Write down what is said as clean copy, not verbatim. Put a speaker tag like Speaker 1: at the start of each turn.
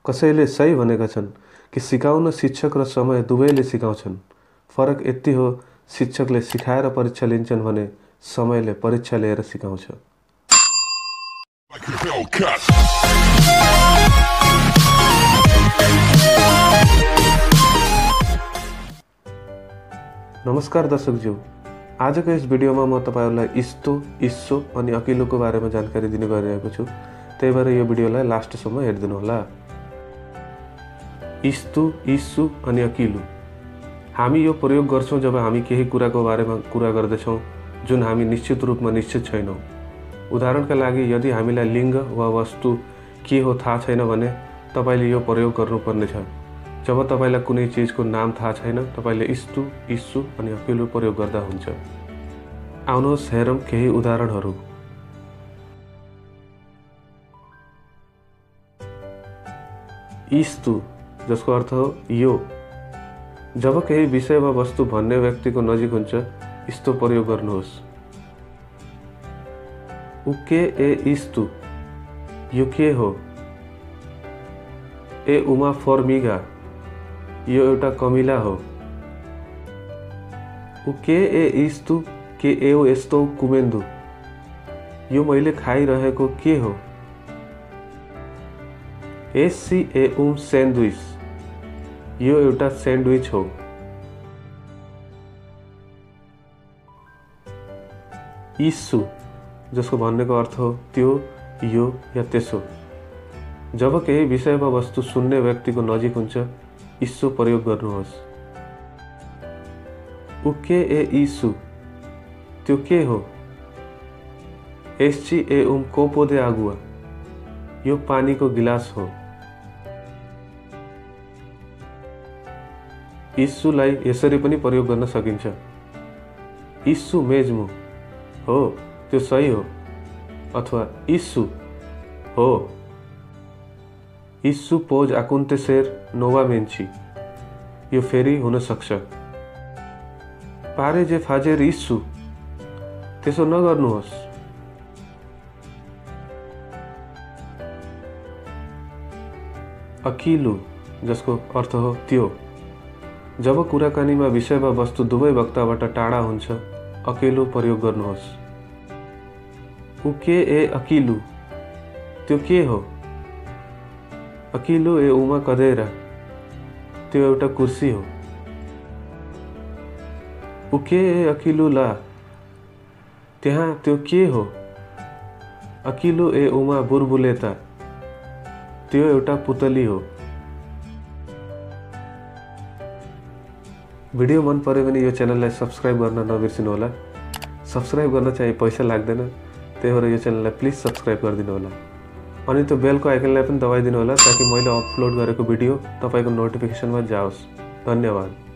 Speaker 1: कसैले सही भनेका छन् कि सिकाउन शिक्षक र समय दुवैले सिकाउँछन्। फरक यति हो, शिक्षकले सिकाएर परीक्षा लिन्छन् भने समयले परीक्षा लिएर सिकाउँछ। नमस्कार दर्शकज्यू, आजको यस भिडियोमा म तपाईहरुलाई इस्तो, इस्सो अनि अकिलोको बारेमा जानकारी दिने गरिरहेको छु। त्यही भएर यो भिडियोलाई लास्टसम्म हेर्दिनु होला। इस्तो, इस्सो अनि अकिलो हामी यो प्रयोग गर्छौं जब हामी केही कुराको बारेमा कुरा गर्दैछौं जुन हामी निश्चित रूपमा निश्चित छैनौं। उदाहरणका लागि, यदि हामीलाई लिङ्ग वा वस्तु के हो थाहा छैन भने तपाईले यो प्रयोग गर्नुपर्ने छ। जब तपाईलाई कुनै चीजको नाम थाहा छैन, तपाईले इस्तो, इस्सो अनि अकिलो प्रयोग गर्दा हुन्छ। आउनुहोस् हेरौं केही उदाहरणहरू। इस्तो, जसको अर्थ हो यो। जब केही विषय वा वस्तु भन्ने व्यक्तिको नजिक हुन्छ, इस्तो प्रयोग गर्नुहोस्। उ के ए इस्तो, यो के हो। ए उमा फर्मिगा, यो एउटा कमिला हो। उ के ए इस्तो के एउ यस्तो कुमेन्दु, यो मैले खाइरहेको के हो। एसी ए स्यान्डविच, यो एउटा स्यान्डविच हो। इस्सो, जसको भन्नेको अर्थ हो त्यो, यो या त्यसो। जब केही विषय वा वस्तु सुन्ने व्यक्तिको नजिक हुन्छ, इस्सो प्रयोग गर्नुहोस्। उ के ए इस्सो, त्यो के हो। एस्ची ए कोपो दे आगुआ, यो पानीको गिलास हो। इस्सोलाई यसरी पनि प्रयोग गर्न सकिन्छ। इस्सो मेजमु, हो त्यो सही हो। अथवा इस्सो हो। इस्सो पोज आकुन्तेसेर नोवा मेन्ची, यो फेरि हुन सक्छ। पारे जे फाजेर इस्सो, त्यसो नगर्नुहोस्। अकिलो, जसको अर्थ हो त्यो। जब कुराकानीमा विषय वा वस्तु दुवै वक्ताबाट टाढा हुन्छ, अकिलो प्रयोग गर्नुहोस्। उ के ए अकिलो, त्यो के हो। अकिलो ए उमा कदेरा, त्यो एउटा कुर्सी हो। उ के ए अकिलो ला, त्यहाँ त्यो के हो। अकिलो ए उमा बुरबुलेता, त्यो एउटा पुतली हो। भिडियो मन पर्यो भने यो च्यानललाई सब्स्क्राइब गर्न नबिर्सिनु होला। सब्स्क्राइब गर्न चाहिँ पैसा लाग्दैन, त्यही भएर यो च्यानललाई प्लिज सब्स्क्राइब गरिदिनु होला। अनि त्यो बेलको आइकनलाई पनि दबाइदिनु होला ताकि मैले अपलोड गरेको भिडियो तपाईको नोटिफिकेसनमा जाओस्। धन्यवाद।